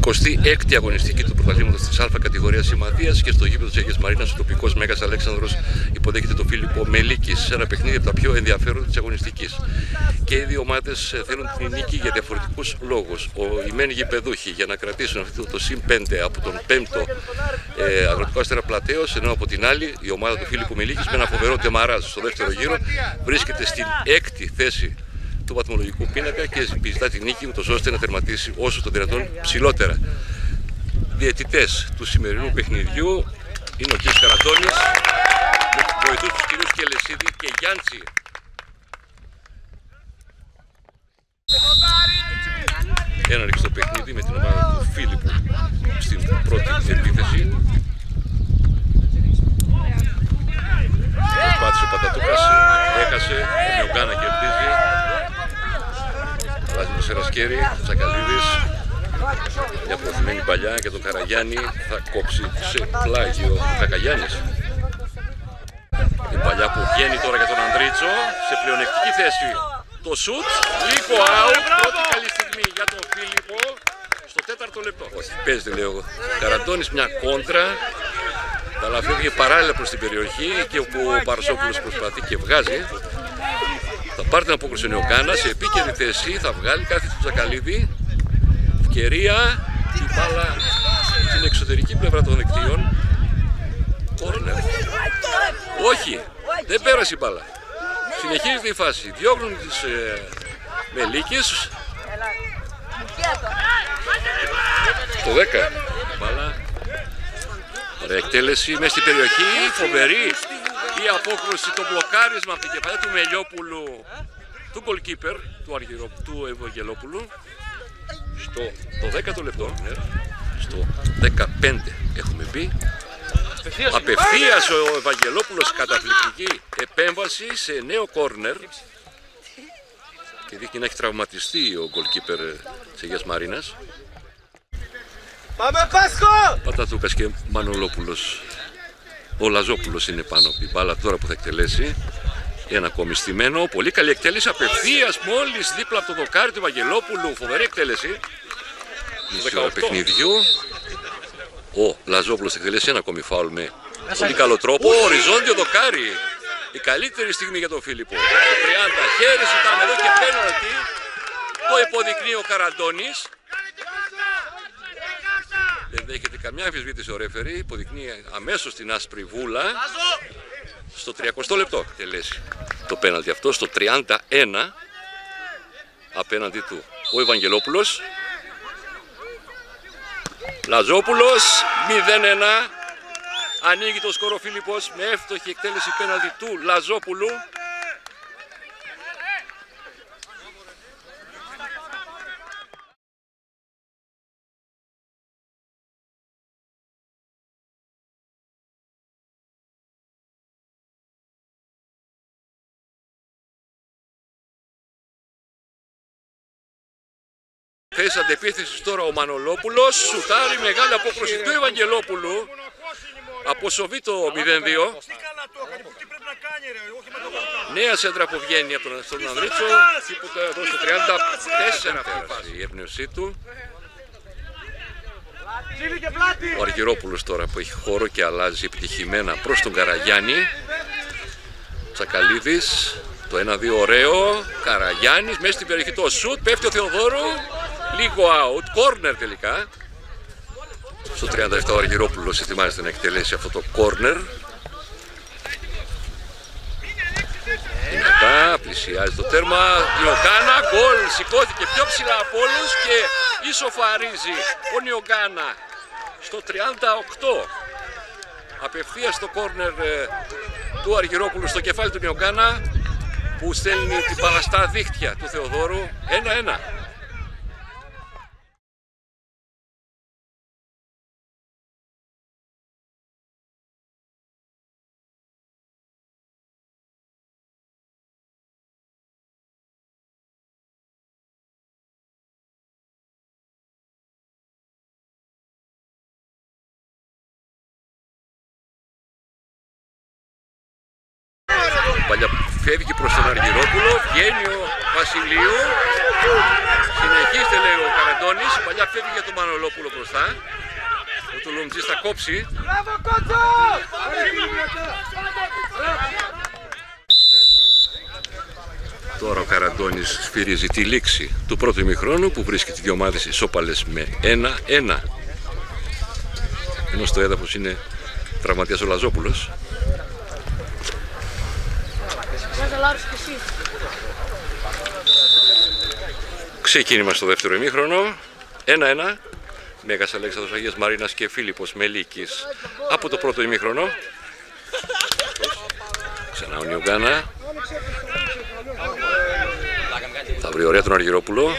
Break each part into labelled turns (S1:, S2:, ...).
S1: 26η αγωνιστική του πρωταθλήματος της Α κατηγορίας Συμμαθίας και στο γήπεδο της Αγίας Μαρίνας ο τοπικός Μέγας Αλέξανδρος υποδέχεται τον Φίλιππο Μελίκη σε ένα παιχνίδι από τα πιο ενδιαφέροντα της αγωνιστικής. Και οι δύο ομάδες θέλουν την νίκη για διαφορετικούς λόγους. Οι μεν γηπεδούχοι για να κρατήσουν αυτό το συν 5 από τον 5ο Αγροτικό Αστέρα Πλατέως, ενώ από την άλλη η ομάδα του Φίλιππου Μελίκης με ένα φοβερό τεμαράζ στο δεύτερο γύρο βρίσκεται στην 6η θέση του βαθμολογικού πίνακα και επιζητά τη νίκη ούτως ώστε να τερματίσει όσο το δυνατόν ψηλότερα. Διαιτητές του σημερινού παιχνιδιού είναι ο κ. Καραντώνης με βοηθούς τους κ. Κελεσίδη και Γιάντσι. Έναρξη το παιχνίδι με την ομάδα του Φίλιππου στην πρώτη επίθεση. Προσπάθησε ο Πατατούκας, έχασε, ο Νιογκάνα κερδίζει. Αλλάζει το Σερασκέρι, Τσακαλίδης, μια προωθημένη παλιά και τον Καραγιάννη θα κόψει σε πλάγιο Κακαγιάννης. Η παλιά που βγαίνει τώρα για τον Ανδρίτσο, σε πλεονεκτική θέση. Το σουτ, λίγο out, πρώτη καλή στιγμή για τον Φίλιππο, στο 4ο λεπτό. Όχι, παίζεται λέω εγώ. Καραντώνης μια κόντρα, τα λαφεύγε παράλληλα προς την περιοχή και όπου ο Παρασόπουλος προσπαθεί και βγάζει. Θα πάρει την απόκριση ο Νιογκάνα, σε επίκαιρη θέση, θα βγάλει κάθε του Τσακαλίδη. Ευκαιρία, η μπάλα στην εξωτερική πλευρά των δικτύων. Κόρνερ. Όχι, δεν πέρασε η μπάλα. Συνεχίζεται η φάση. Διώχνουν τις Μελίκες. Το 10. Μπάλα. Ωραία εκτέλεση μέσα στην περιοχή. Φοβερή η απόκρουση, το μπλοκάρισμα από την κεφαλιά του Μελιόπουλου, του goalkeeper, του Ευαγγελόπουλου. Στο το 10ο λεπτό, ναι, στο 15 έχουμε μπει. Απευθείας ο Ευαγγελόπουλος, καταπληκτική επέμβαση σε νέο κόρνερ και δείχνει να έχει τραυματιστεί ο goalkeeper της Αγίας Μαρίνας.
S2: Πάμε Πάσχο!
S1: Πατατούκας και Μανολόπουλος. Ο Λαζόπουλος είναι πάνω από την μπάλα τώρα που θα εκτελέσει. Ένα ακόμη στημένο, πολύ καλή εκτέλεση, απευθείας μόλις δίπλα από το δοκάρι του Ευαγγελόπουλου, φοβερή εκτέλεση. Μισή ώρα παιχνιδιού. Ο Λαζόπουλος θα εκτελέσει ένα ακόμη φάουλ με πολύ καλό τρόπο. Οριζόντιο δοκάρι. Η καλύτερη στιγμή για τον Φίλιππο. Το 30 χέρι ζητάμε εδώ και πέναλτι. Το υποδεικνύει ο Καραντώνης. Δεν δέχεται καμιά αμφισβήτηση ο ρέφερι. Υποδεικνύει αμέσως την άσπρη βούλα. Στο 30ο λεπτό εκτελέσει το πέναλτι αυτό, στο 31 απέναντι του ο Ευαγγελόπουλος. Λαζόπουλος 0-1. Ανοίγει το σκορ ο Φίλιππος με εύστοχη εκτέλεση πέναλτι του Λαζόπουλου. Θέση αντεπίθεσης τώρα ο Μανολόπουλος, σουτάρει, μεγάλη απόκρουση του Ευαγγελόπουλου, αποσοβεί το 0-2. Νέα σέντρα που βγαίνει από τον Ανδρίτσο, τίποτα εδώ στο 34 πέρασε η έμπνευσή του. Ο Αργυρόπουλος τώρα που έχει χώρο και αλλάζει επιτυχημένα προς τον Καραγιάννη. Τσακαλίδης, το 1-2 ωραίο, Καραγιάννης μέσα στην περιοχή, το σουτ, πέφτει ο Θεοδόρου. Λίγο out, corner τελικά. Στο 37 ο Αργυρόπουλος ετοιμάζεται να εκτελέσει αυτό το corner. Δυνατά, πλησιάζει το τέρμα. Νιογκάνα, γκολ, σηκώθηκε πιο ψηλά από όλους και ισοφαρίζει ο Νιογκάνα στο 38. Απευθείας το corner του Αργυρόπουλου στο κεφάλι του Νιογκάνα που στέλνει την μπάλα στα δίχτυα του Θεοδόρου. 1-1. Παλιά φεύγει προς τον Αργυρόπουλο, βγαίνει ο Βασιλείου, Συνεχίστε, λέει ο Καραντώνης. Παλιά φεύγει για τον Μανολόπουλο μπροστά. Ο Τουλουμτζής θα κόψει. Τώρα ο Καραντώνης σφυρίζει τη λήξη του πρώτου ημιχρόνου που βρίσκει δύο ομάδες ισόπαλες με 1-1. Ενώ στο έδαφος είναι τραυματίας ο Λαζόπουλος. Ξεκίνημα στο δεύτερο ημίχρονο. 1-1. Μέγας Αλέξανδρος Αγίας Μαρίνας και Φίλιππος Μελίκης από το πρώτο ημίχρονο. Ξανά ο Νιουγκάνα. Θα βρει ωραία τον Αργυρόπουλο.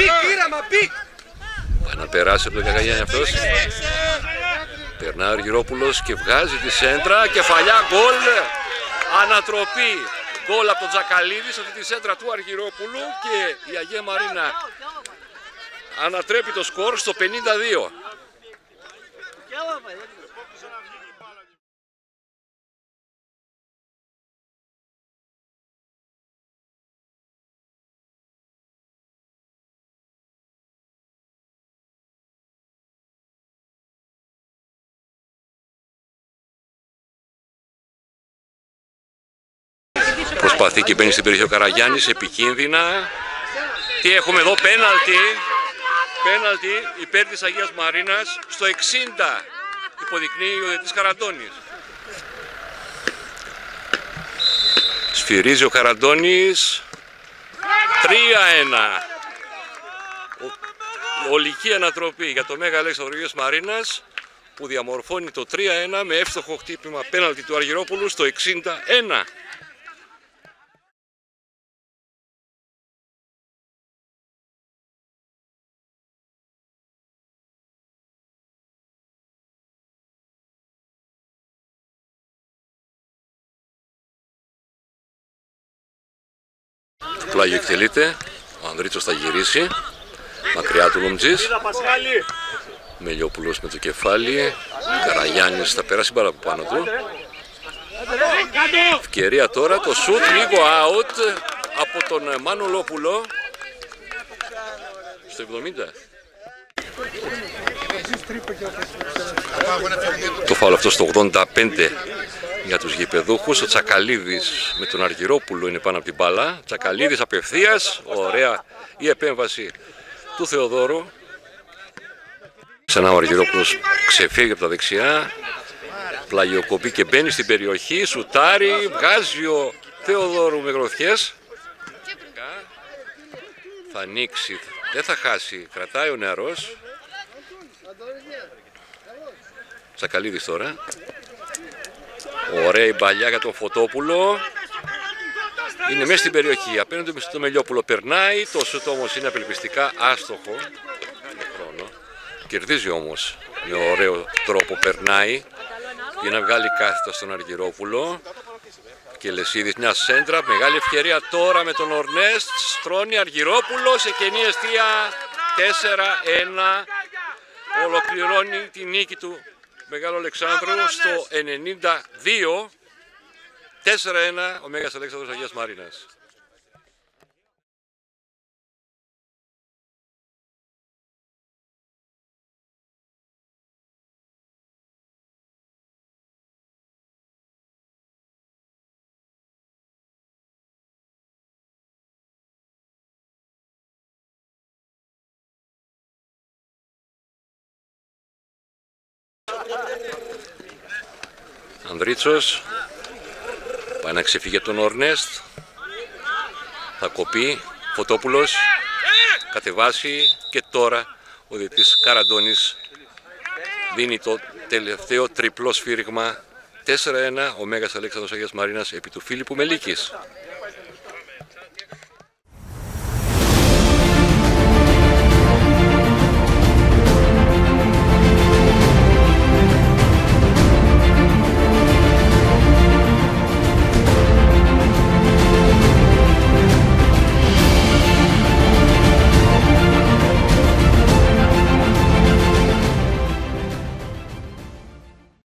S1: Πάει να περάσει από τον Καγαγιάννη αυτός. Περνά ο Αργυρόπουλος και βγάζει τη σέντρα. Κεφαλιά, γκολ. Ανατροπή. Γκολ από τον Τζακαλίδη σε αυτή τη σέντρα του Αργυρόπουλου και η Αγία Μαρίνα ανατρέπει το σκορ στο 52. Προσπαθεί και μπαίνει στην περιοχή ο Καραγιάννης, επικίνδυνα. Τι έχουμε εδώ, πέναλτι. Πέναλτι υπέρ της Αγίας Μαρίνας στο 60. Υποδεικνύει ο διαιτητής Καραντώνης. Σφυρίζει ο Καραντώνης. 3-1. Ολική ανατροπή για το Μέγα Αλέξανδρο Αγίας Μαρίνας που διαμορφώνει το 3-1 με εύστοχο χτύπημα πέναλτι του Αργυρόπουλου στο 61. Πλάγιο εκτελείται, ο Ανδρίτσος θα γυρίσει, μακριά του Λουμτζής. Μελιόπουλος με το κεφάλι, Καραγιάννης θα περάσει πάρα από πάνω του. Ευκαιρία τώρα, το σουτ λίγο out από τον Μανολόπουλο στο 70. Το φάουλ αυτό στο 85 για τους γηπεδούχους. Ο Τσακαλίδης με τον Αργυρόπουλο είναι πάνω από την μπάλα. Τσακαλίδης απευθείας, ωραία η επέμβαση του Θεοδόρου. Ξανά ο Αργυρόπουλος ξεφεύγει από τα δεξιά, πλαγιοκοπεί και μπαίνει στην περιοχή, σουτάρει, βγάζει ο Θεοδόρου με γροθιές. Θα ανοίξει, δεν θα χάσει, κρατάει ο νεαρός. Τσακαλίδης τώρα. Ωραία η μπαλιά για τον Φωτόπουλο. Είναι μέσα στην περιοχή. Απέναντι στο Μελιόπουλο περνάει. Το σουτ όμως είναι απελπιστικά άστοχο. Κερδίζει όμως με ωραίο τρόπο. Περνάει για να βγάλει κάθετα στον Αργυρόπουλο. Και Λεσίδης μια σέντρα. Μεγάλη ευκαιρία τώρα με τον Ορνέστ. Στρώνει Αργυρόπουλο σε κενή εστία. 4-1. Ολοκληρώνει τη νίκη του Μεγάλο Αλεξάνδρου στο 92. 4-1 ο Μέγας Αλέξανδρος Αγίας Μαρίνας. Ανδρίτσος πάει να ξεφύγει από τον Ορνέστ. Θα κοπεί. Φωτόπουλος κατεβάσει και τώρα ο διαιτητής Καραντώνης δίνει το τελευταίο τριπλό σφύριγμα. 4-1 ο Μέγας Αλέξανδρος Αγίας Μαρίνας επί του Φίλιππου Μελίκης.